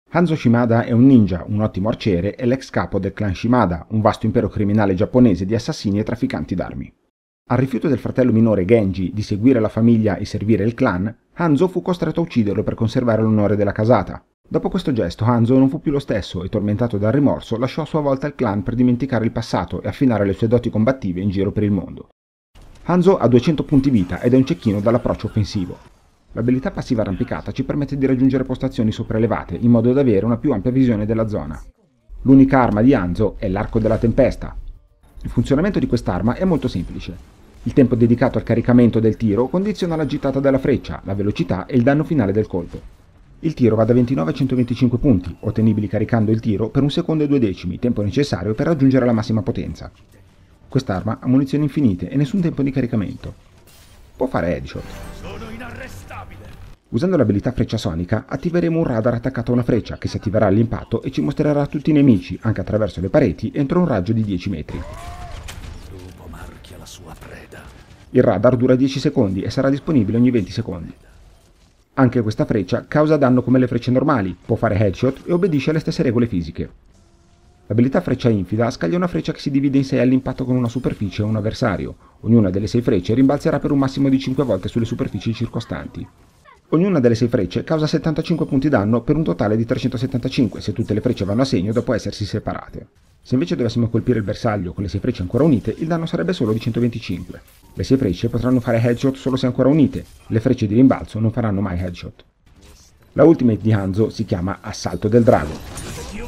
Hanzo Shimada è un ninja, un ottimo arciere e l'ex capo del clan Shimada, un vasto impero criminale giapponese di assassini e trafficanti d'armi. Al rifiuto del fratello minore Genji di seguire la famiglia e servire il clan, Hanzo fu costretto a ucciderlo per conservare l'onore della casata. Dopo questo gesto Hanzo non fu più lo stesso e, tormentato dal rimorso, lasciò a sua volta il clan per dimenticare il passato e affinare le sue doti combattive in giro per il mondo. Hanzo ha 200 punti vita ed è un cecchino dall'approccio offensivo. L'abilità passiva arrampicata ci permette di raggiungere postazioni sopraelevate in modo da avere una più ampia visione della zona. L'unica arma di Hanzo è l'arco della tempesta. Il funzionamento di quest'arma è molto semplice. Il tempo dedicato al caricamento del tiro condiziona la gittata della freccia, la velocità e il danno finale del colpo. Il tiro va da 29 a 125 punti, ottenibili caricando il tiro per 1 secondo e 2 decimi, tempo necessario per raggiungere la massima potenza. Quest'arma ha munizioni infinite e nessun tempo di caricamento. Può fare headshot. Sono inarrestabile! Usando l'abilità freccia sonica attiveremo un radar attaccato a una freccia che si attiverà all'impatto e ci mostrerà tutti i nemici, anche attraverso le pareti, entro un raggio di 10 metri. Lupo marchia la sua preda. Il radar dura 10 secondi e sarà disponibile ogni 20 secondi. Anche questa freccia causa danno come le frecce normali, può fare headshot e obbedisce alle stesse regole fisiche. L'abilità freccia infida scaglia una freccia che si divide in 6 all'impatto con una superficie o un avversario. Ognuna delle 6 frecce rimbalzerà per un massimo di 5 volte sulle superfici circostanti. Ognuna delle 6 frecce causa 75 punti danno per un totale di 375 se tutte le frecce vanno a segno dopo essersi separate. Se invece dovessimo colpire il bersaglio con le 6 frecce ancora unite, il danno sarebbe solo di 125. Le 6 frecce potranno fare headshot solo se ancora unite, le frecce di rimbalzo non faranno mai headshot. La ultimate di Hanzo si chiama Assalto del Drago.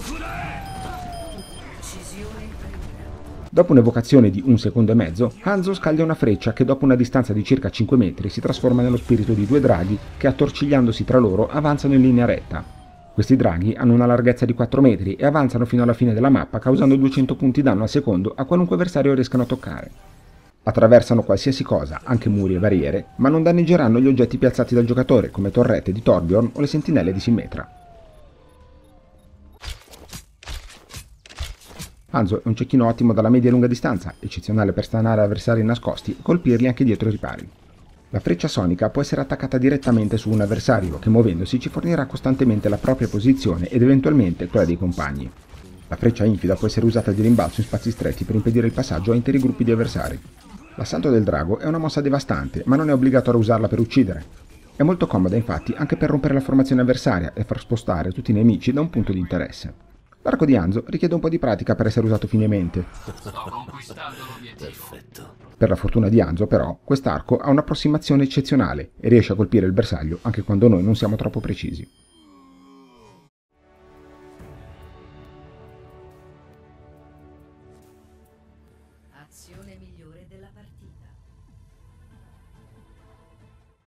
Dopo un'evocazione di 1 secondo e mezzo, Hanzo scaglia una freccia che dopo una distanza di circa 5 metri si trasforma nello spirito di 2 draghi che, attorcigliandosi tra loro, avanzano in linea retta. Questi draghi hanno una larghezza di 4 metri e avanzano fino alla fine della mappa causando 200 punti danno al secondo a qualunque avversario riescano a toccare. Attraversano qualsiasi cosa, anche muri e barriere, ma non danneggeranno gli oggetti piazzati dal giocatore come torrette di Torbjorn o le sentinelle di Symmetra. Hanzo è un cecchino ottimo dalla media e lunga distanza, eccezionale per stanare avversari nascosti e colpirli anche dietro i ripari. La freccia sonica può essere attaccata direttamente su un avversario che, muovendosi, ci fornirà costantemente la propria posizione ed eventualmente quella dei compagni. La freccia infida può essere usata di rimbalzo in spazi stretti per impedire il passaggio a interi gruppi di avversari. L'assalto del drago è una mossa devastante, ma non è obbligatorio usarla per uccidere. È molto comoda infatti anche per rompere la formazione avversaria e far spostare tutti i nemici da un punto di interesse. L'arco di Hanzo richiede un po' di pratica per essere usato finemente. Sto conquistando l'obiettivo. Perfetto. Per la fortuna di Hanzo, però, quest'arco ha un'approssimazione eccezionale e riesce a colpire il bersaglio anche quando noi non siamo troppo precisi. Azione migliore della partita.